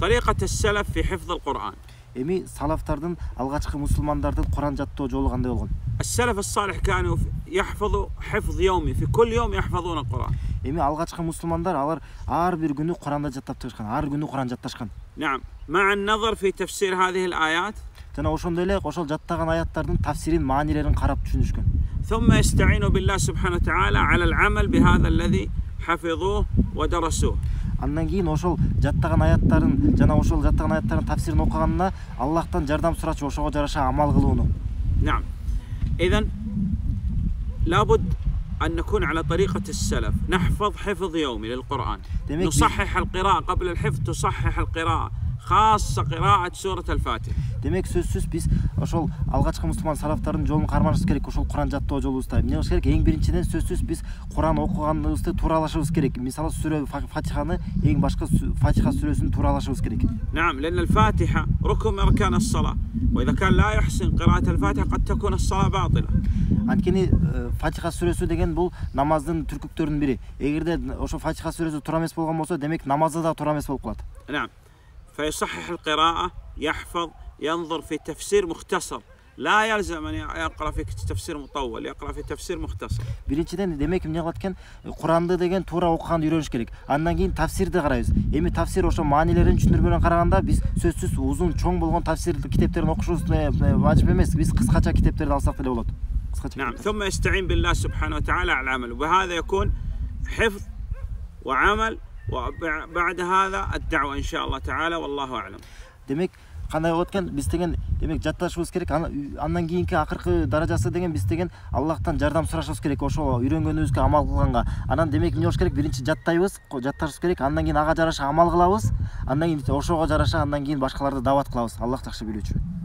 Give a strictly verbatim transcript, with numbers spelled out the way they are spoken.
طريقة السلف في حفظ القرآن. Эми салафтардын алгачкы мусулмандардын Куран жаттоо жолу кандай болгон? السلف الصالح كانوا يحفظوا حفظ يومي، في كل يوم يحفظون القرآن. Эми алгачкы мусулмандар алар ар бир күнү Куранды жаттап чыгышкан, ар күнү Куран жатташкан. نعم، مع النظر في تفسير هذه الآيات. Жана ошондой эле ошол жаттаган аяттардын тафсирин, маанилерин карап түшүнүшкөн. ثم يستعينوا بالله سبحانه وتعالى على العمل بهذا الذي حفظوه ودرسوه. Андан кийин ошол жаттаган аяттарын жана ошол жаттаган аяттардын тафсирин окуганына Аллахтан жардам сурачу, ошого жараша амал кылууну. نعم. إذن لابد أن نكون على طريقة السلف، نحفظ حفظ يومي للقرآن. نصحح القراءة قبل الحفظ، تصحح القراءة، خاصة قراءة سورة الفاتحة. Демек сөзсүз биз ошол алгачкы мусулман салафтардын жолун карманышыбыз керек, ошол Куран жаттоо жолубузда. Эмне кылыш керек? Эң биринчиден сөзсүз биз Куран окуганыбызды тууралашыбыз керек. Мисалы сүрө Фатиханы, эң башкы Фатиха сүрөсүн тууралашыбыз керек. نعم، لأن الفاتحة ركن من أركان الصلاة، وإذا كان لا يحسن قراءة الفاتحة قد تكون الصلاة باطلة. Анткени Фатиха сүрөсү деген бул намаздын түркүктөрүнүн бири. Эгерде ошо Фатиха сүрөсү туура эмес болгон болсо, демек намазы да туура эмес болуп калат. نعم، فيصحح القراءة، يحفظ، ينظر في تفسير مختصر، لا يلزم أن يقرأ في تفسير مطول، يقرأ في تفسير مختصر. Биринчиден демек эмне кылат экен? Куранды деген туура окуганды үйрөнүш керек. Андан кийин тафсирди карайбыз. Эми тафсир ошо маанилерин түшүндүрмөнөн караганда биз сөзсүз узун, чоң болгон тафсир китептерин окушубуз важип эмес. Биз кыскача китептерди алсак деле болот. نعم، ثم يستعين بالله سبحانه وتعالى على العمل، وبهذا يكون حفظ وعمل، وبعد هذا الدعوة إن شاء الله تعالى، والله أعلم. Демек кандай болот экен? Биз деген демек жатташыбыз керек. Андан кийинки акыркы даражасы деген биз деген Аллахтан жардам сурашыбыз керек. Ошо үйрөнгөнүбүзгө амал кылганга. Анан демек эмне болуш керек? Биринчи жаттайбыз, жатташыбыз керек. Андан кийин ага жараша амал кылабыз. Андан кийин ошого жараша андан кийин башкаларды дават кылабыз. Аллах жакшы билүүчү.